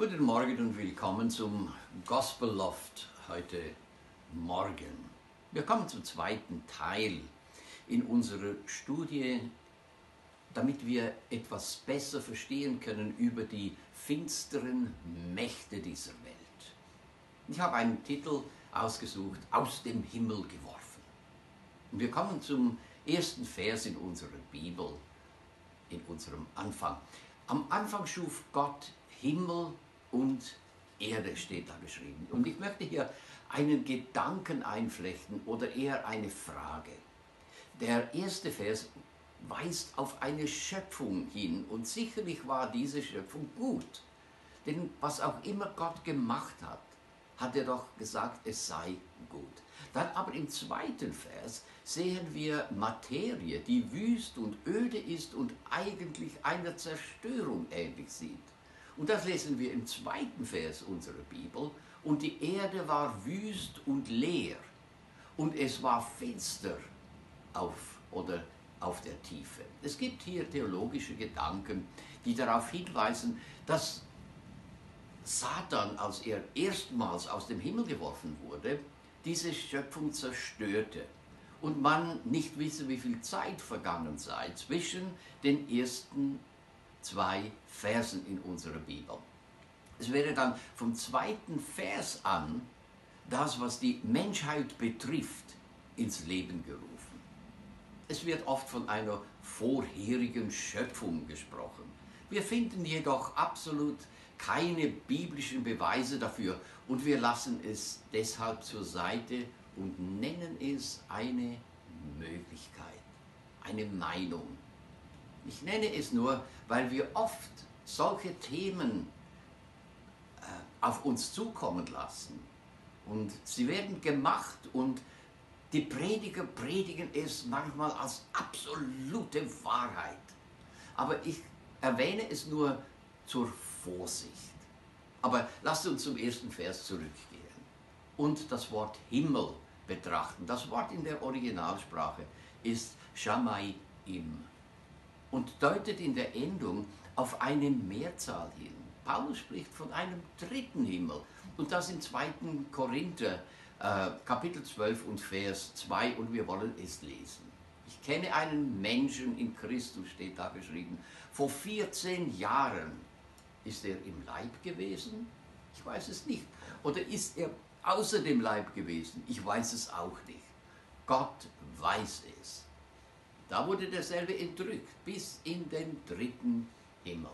Guten Morgen und willkommen zum Gospel Loft heute Morgen. Wir kommen zum zweiten Teil in unserer Studie, damit wir etwas besser verstehen können über die finsteren Mächte dieser Welt. Ich habe einen Titel ausgesucht, Aus dem Himmel geworfen. Und wir kommen zum ersten Vers in unserer Bibel, in unserem Anfang. Am Anfang schuf Gott Himmel und Erde, steht da geschrieben. Und ich möchte hier einen Gedanken einflechten oder eher eine Frage. Der erste Vers weist auf eine Schöpfung hin und sicherlich war diese Schöpfung gut. Denn was auch immer Gott gemacht hat, hat er doch gesagt, es sei gut. Dann aber im zweiten Vers sehen wir Materie, die wüst und öde ist und eigentlich einer Zerstörung ähnlich sieht. Und das lesen wir im zweiten Vers unserer Bibel. Und die Erde war wüst und leer und es war finster auf der Tiefe. Es gibt hier theologische Gedanken, die darauf hinweisen, dass Satan, als er erstmals aus dem Himmel geworfen wurde, diese Schöpfung zerstörte und man nicht wisse, wie viel Zeit vergangen sei zwischen den ersten zwei Versen in unserer Bibel. Es wäre dann vom zweiten Vers an das, was die Menschheit betrifft, ins Leben gerufen. Es wird oft von einer vorherigen Schöpfung gesprochen. Wir finden jedoch absolut keine biblischen Beweise dafür und wir lassen es deshalb zur Seite und nennen es eine Möglichkeit, eine Meinung. Ich nenne es nur, weil wir oft solche Themen auf uns zukommen lassen und sie werden gemacht und die Prediger predigen es manchmal als absolute Wahrheit. Aber ich erwähne es nur zur Vorsicht. Aber lasst uns zum ersten Vers zurückgehen und das Wort Himmel betrachten. Das Wort in der Originalsprache ist Shamayim und deutet in der Endung auf eine Mehrzahl hin. Paulus spricht von einem dritten Himmel und das im 2. Korinther, Kapitel 12 und Vers 2 und wir wollen es lesen. Ich kenne einen Menschen in Christus, steht da geschrieben. Vor 14 Jahren ist er im Leib gewesen? Ich weiß es nicht. Oder ist er außer dem Leib gewesen? Ich weiß es auch nicht. Gott weiß es. Da wurde derselbe entrückt, bis in den dritten Himmel.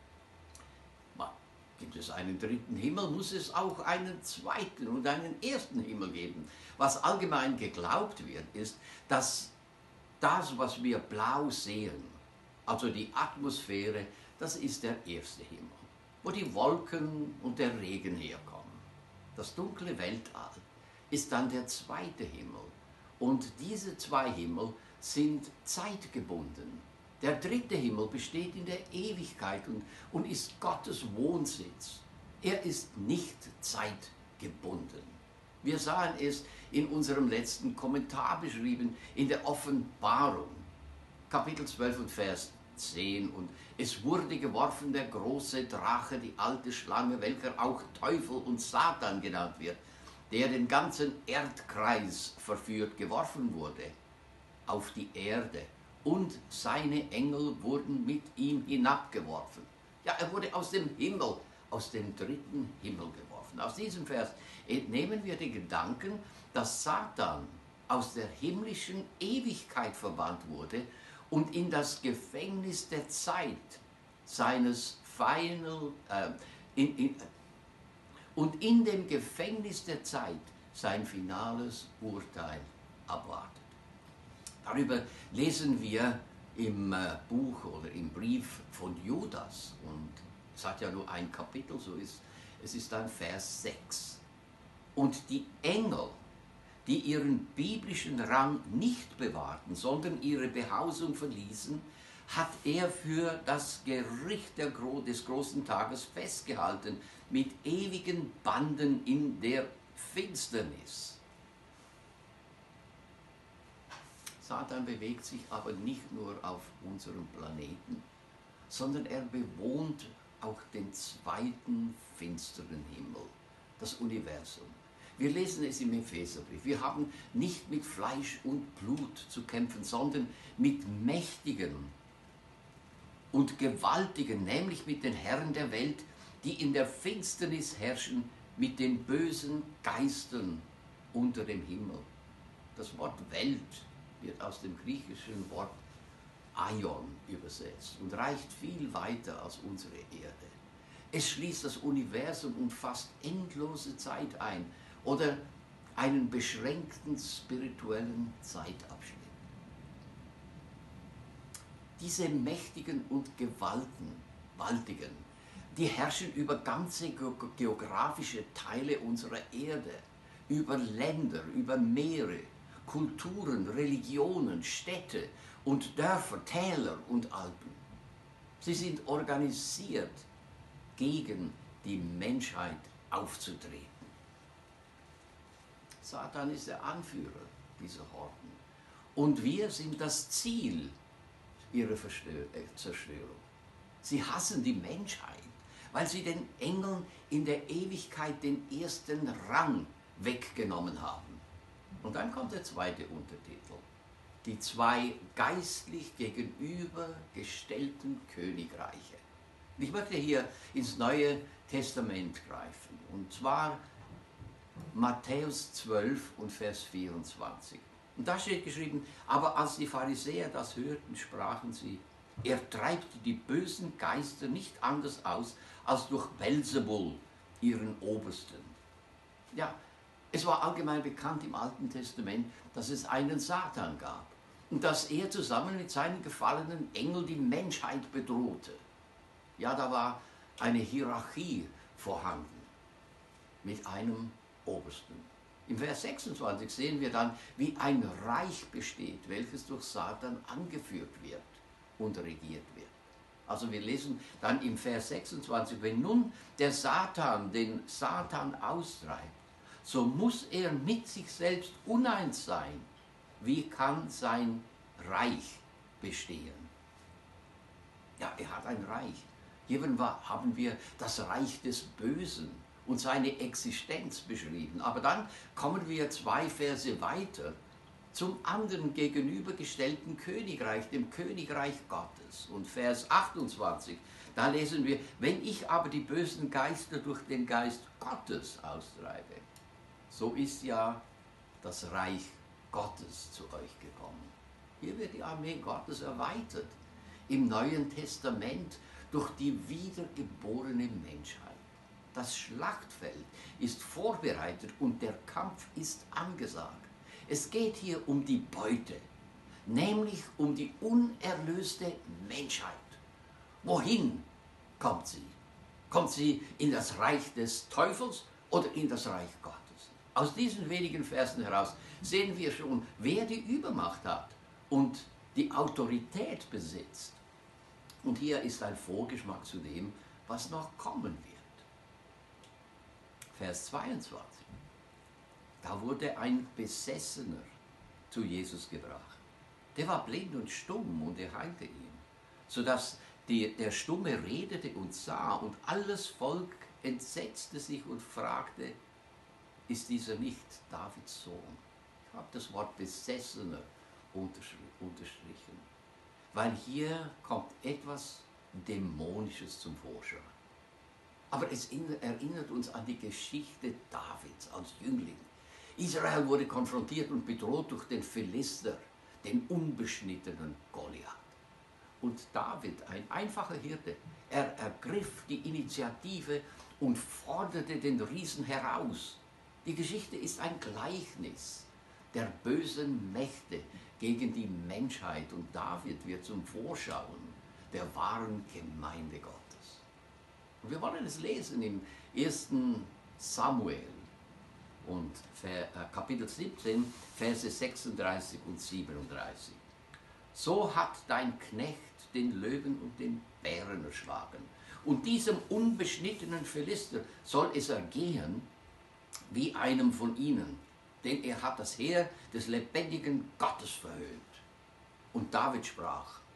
Gibt es einen dritten Himmel, muss es auch einen zweiten und einen ersten Himmel geben. Was allgemein geglaubt wird, ist, dass das, was wir blau sehen, also die Atmosphäre, das ist der erste Himmel, wo die Wolken und der Regen herkommen. Das dunkle Weltall ist dann der zweite Himmel. Und diese zwei Himmel sind zeitgebunden. Der dritte Himmel besteht in der Ewigkeit und ist Gottes Wohnsitz. Er ist nicht zeitgebunden. Wir sahen es in unserem letzten Kommentar beschrieben, in der Offenbarung, Kapitel 12 und Vers 10. Und es wurde geworfen der große Drache, die alte Schlange, welcher auch Teufel und Satan genannt wird, der den ganzen Erdkreis verführt, geworfen wurde auf die Erde. Und seine Engel wurden mit ihm hinabgeworfen. Ja, er wurde aus dem Himmel, aus dem dritten Himmel geworfen. Aus diesem Vers entnehmen wir den Gedanken, dass Satan aus der himmlischen Ewigkeit verbannt wurde und in das Gefängnis der Zeit seines und in dem Gefängnis der Zeit sein finales Urteil abwartet. Darüber lesen wir im Buch oder im Brief von Judas und es hat ja nur ein Kapitel, es ist dann Vers 6. Und die Engel, die ihren biblischen Rang nicht bewahrten, sondern ihre Behausung verließen, hat er für das Gericht des großen Tages festgehalten mit ewigen Banden in der Finsternis. Satan bewegt sich aber nicht nur auf unserem Planeten, sondern er bewohnt auch den zweiten finsteren Himmel, das Universum. Wir lesen es im Epheserbrief. Wir haben nicht mit Fleisch und Blut zu kämpfen, sondern mit Mächtigen und Gewaltigen, nämlich mit den Herren der Welt, die in der Finsternis herrschen, mit den bösen Geistern unter dem Himmel. Das Wort Welt wird aus dem griechischen Wort Aion übersetzt und reicht viel weiter als unsere Erde. Es schließt das Universum und fast endlose Zeit ein oder einen beschränkten spirituellen Zeitabschnitt. Diese Mächtigen und Gewaltigen, die herrschen über ganze geografische Teile unserer Erde, über Länder, über Meere, Kulturen, Religionen, Städte und Dörfer, Täler und Alpen. Sie sind organisiert, gegen die Menschheit aufzutreten. Satan ist der Anführer dieser Horden und wir sind das Ziel ihrer Zerstörung. Sie hassen die Menschheit, weil sie den Engeln in der Ewigkeit den ersten Rang weggenommen haben. Und dann kommt der zweite Untertitel: Die zwei geistlich gegenübergestellten Königreiche. Ich möchte hier ins Neue Testament greifen, und zwar Matthäus 12 und Vers 24. Und da steht geschrieben: Aber als die Pharisäer das hörten, sprachen sie: Er treibt die bösen Geister nicht anders aus, als durch Belzebul, ihren Obersten. Ja, es war allgemein bekannt im Alten Testament, dass es einen Satan gab und dass er zusammen mit seinen gefallenen Engeln die Menschheit bedrohte. Ja, da war eine Hierarchie vorhanden mit einem Obersten. Im Vers 26 sehen wir dann, wie ein Reich besteht, welches durch Satan angeführt wird und regiert wird. Also wir lesen dann im Vers 26, wenn nun der Satan den Satan austreibt, so muss er mit sich selbst uneins sein. Wie kann sein Reich bestehen? Ja, er hat ein Reich. Hier haben wir das Reich des Bösen und seine Existenz beschrieben. Aber dann kommen wir 2 Verse weiter zum anderen gegenübergestellten Königreich, dem Königreich Gottes. Und Vers 28, da lesen wir: Wenn ich aber die bösen Geister durch den Geist Gottes austreibe, so ist ja das Reich Gottes zu euch gekommen. Hier wird die Armee Gottes erweitert im Neuen Testament durch die wiedergeborene Menschheit. Das Schlachtfeld ist vorbereitet und der Kampf ist angesagt. Es geht hier um die Beute, nämlich um die unerlöste Menschheit. Wohin kommt sie? Kommt sie in das Reich des Teufels oder in das Reich Gottes? Aus diesen wenigen Versen heraus sehen wir schon, wer die Übermacht hat und die Autorität besitzt. Und hier ist ein Vorgeschmack zu dem, was noch kommen wird. Vers 22. Da wurde ein Besessener zu Jesus gebracht. Der war blind und stumm und er heilte ihn, sodass der Stumme redete und sah, und alles Volk entsetzte sich und fragte: Ist dieser nicht Davids Sohn? Ich habe das Wort Besessener unterstrichen, weil hier kommt etwas Dämonisches zum Vorschein. Aber es erinnert uns an die Geschichte Davids als Jüngling. Israel wurde konfrontiert und bedroht durch den Philister, den unbeschnittenen Goliath. Und David, ein einfacher Hirte, er ergriff die Initiative und forderte den Riesen heraus. Die Geschichte ist ein Gleichnis der bösen Mächte gegen die Menschheit, und David wird zum Vorschauen der wahren Gemeinde Gottes. Und wir wollen es lesen im 1. Samuel und Kapitel 17, Verse 36 und 37. So hat dein Knecht den Löwen und den Bären erschlagen, und diesem unbeschnittenen Philister soll es ergehen wie einem von ihnen, denn er hat das Heer des lebendigen Gottes verhöhnt. Und David sprach: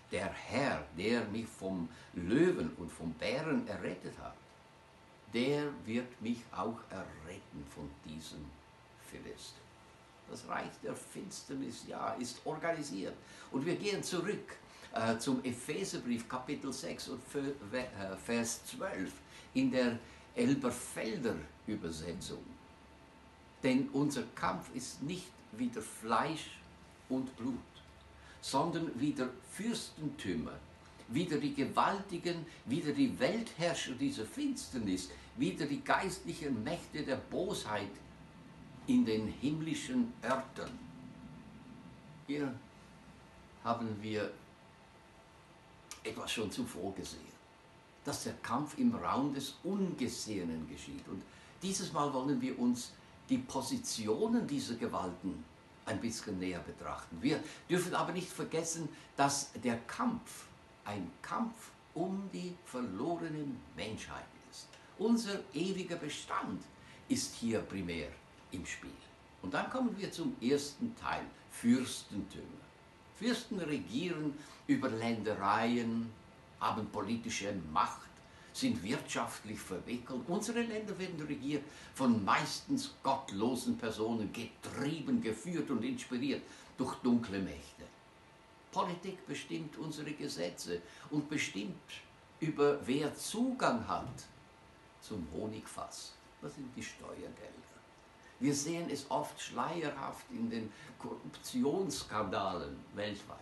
der Herr, der mich vom Löwen und vom Bären errettet hat, der wird mich auch erretten von diesem Philister. Das Reich der Finsternis, ja, ist organisiert. Und wir gehen zurück zum Epheserbrief, Kapitel 6 und Vers 12 in der Elberfelder Übersetzung. Denn unser Kampf ist nicht wider Fleisch und Blut, sondern wider Fürstentümer, wider die Gewaltigen, wider die Weltherrscher dieser Finsternis, wider die geistlichen Mächte der Bosheit in den himmlischen Örtern. Hier haben wir etwas schon zuvor gesehen, dass der Kampf im Raum des Ungesehenen geschieht. Und dieses Mal wollen wir uns die Positionen dieser Gewalten ein bisschen näher betrachten. Wir dürfen aber nicht vergessen, dass der Kampf ein Kampf um die verlorene Menschheit ist. Unser ewiger Bestand ist hier primär im Spiel. Und dann kommen wir zum ersten Teil, Fürstentümer. Fürsten regieren über Ländereien, haben politische Macht, sind wirtschaftlich verwickelt. Unsere Länder werden regiert von meistens gottlosen Personen, getrieben, geführt und inspiriert durch dunkle Mächte. Politik bestimmt unsere Gesetze und bestimmt, über wer Zugang hat zum Honigfass. Das sind die Steuergelder. Wir sehen es oft schleierhaft in den Korruptionsskandalen weltweit.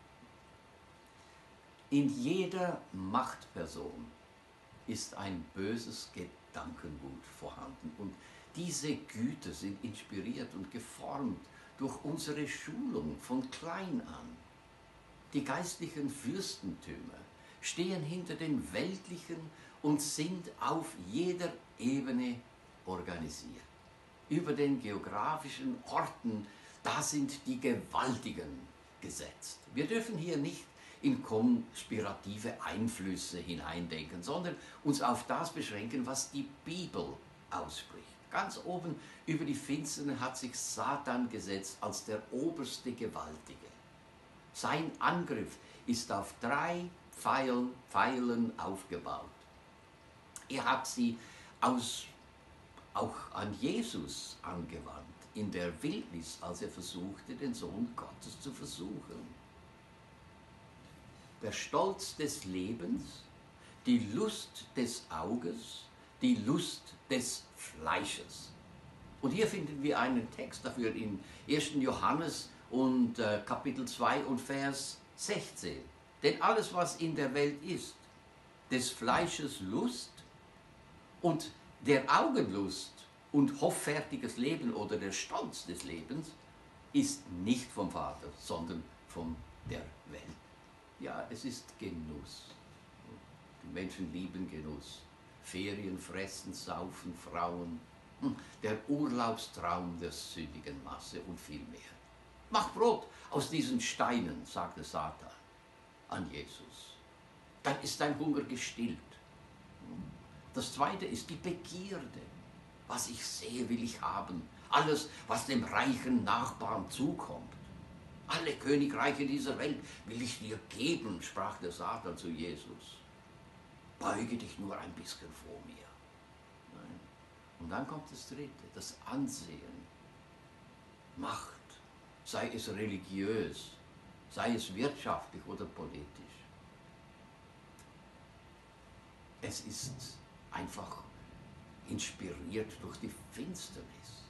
In jeder Machtperson ist ein böses Gedankengut vorhanden. Und diese Güter sind inspiriert und geformt durch unsere Schulung von klein an. Die geistlichen Fürstentümer stehen hinter den weltlichen und sind auf jeder Ebene organisiert. Über den geografischen Orten, da sind die Gewaltigen gesetzt. Wir dürfen hier nicht in konspirative Einflüsse hineindenken, sondern uns auf das beschränken, was die Bibel ausspricht. Ganz oben über die Finsternis hat sich Satan gesetzt als der oberste Gewaltige. Sein Angriff ist auf 3 Pfeilen aufgebaut. Er hat sie auch an Jesus angewandt, in der Wildnis, als er versuchte, den Sohn Gottes zu versuchen. Der Stolz des Lebens, die Lust des Auges, die Lust des Fleisches. Und hier finden wir einen Text dafür in 1. Johannes und Kapitel 2 und Vers 16. Denn alles, was in der Welt ist, des Fleisches Lust und der Augenlust und hoffärtiges Leben oder der Stolz des Lebens, ist nicht vom Vater, sondern von der Welt. Ja, es ist Genuss. Die Menschen lieben Genuss. Ferien, Fressen, Saufen, Frauen, der Urlaubstraum der sündigen Masse und viel mehr. Mach Brot aus diesen Steinen, sagte Satan an Jesus. Dann ist dein Hunger gestillt. Das zweite ist die Begierde. Was ich sehe, will ich haben. Alles, was dem reichen Nachbarn zukommt. Alle Königreiche dieser Welt will ich dir geben, sprach der Satan zu Jesus. Beuge dich nur ein bisschen vor mir. Nein. Und dann kommt das dritte, das Ansehen. Macht, sei es religiös, sei es wirtschaftlich oder politisch. Es ist einfach inspiriert durch die Finsternis.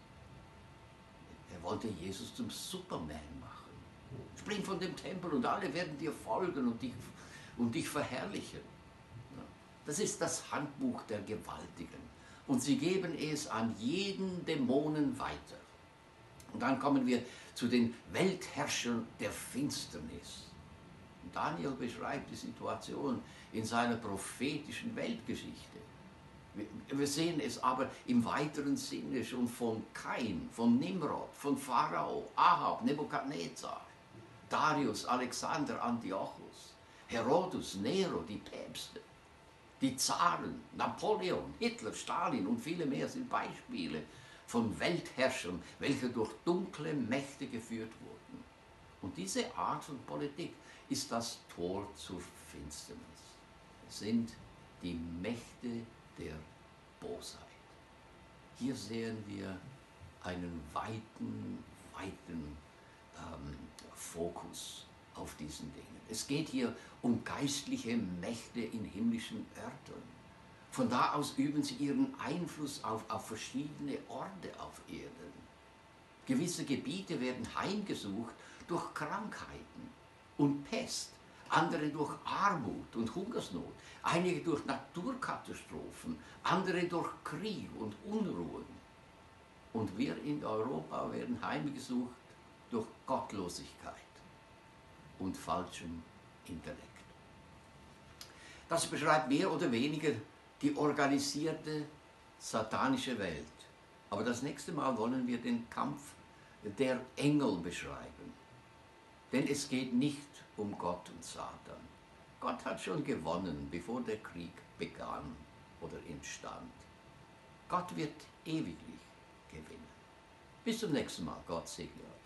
Er wollte Jesus zum Superman machen. Spring von dem Tempel und alle werden dir folgen und dich verherrlichen. Das ist das Handbuch der Gewaltigen. Und sie geben es an jeden Dämonen weiter. Und dann kommen wir zu den Weltherrschern der Finsternis. Und Daniel beschreibt die Situation in seiner prophetischen Weltgeschichte. Wir sehen es aber im weiteren Sinne schon von Kain, von Nimrod, von Pharao, Ahab, Nebukadnezar, Darius, Alexander, Antiochus, Herodus, Nero, die Päpste, die Zaren, Napoleon, Hitler, Stalin und viele mehr sind Beispiele von Weltherrschern, welche durch dunkle Mächte geführt wurden. Und diese Art von Politik ist das Tor zur Finsternis. Es sind die Mächte der Bosheit. Hier sehen wir einen weiten Fokus auf diesen Dingen. Es geht hier um geistliche Mächte in himmlischen Örtern. Von da aus üben sie ihren Einfluss auf verschiedene Orte auf Erden. Gewisse Gebiete werden heimgesucht durch Krankheiten und Pest, andere durch Armut und Hungersnot, einige durch Naturkatastrophen, andere durch Krieg und Unruhen. Und wir in Europa werden heimgesucht durch Gottlosigkeit und falschem Intellekt. Das beschreibt mehr oder weniger die organisierte satanische Welt. Aber das nächste Mal wollen wir den Kampf der Engel beschreiben. Denn es geht nicht um Gott und Satan. Gott hat schon gewonnen, bevor der Krieg begann oder entstand. Gott wird ewiglich gewinnen. Bis zum nächsten Mal. Gott segne euch.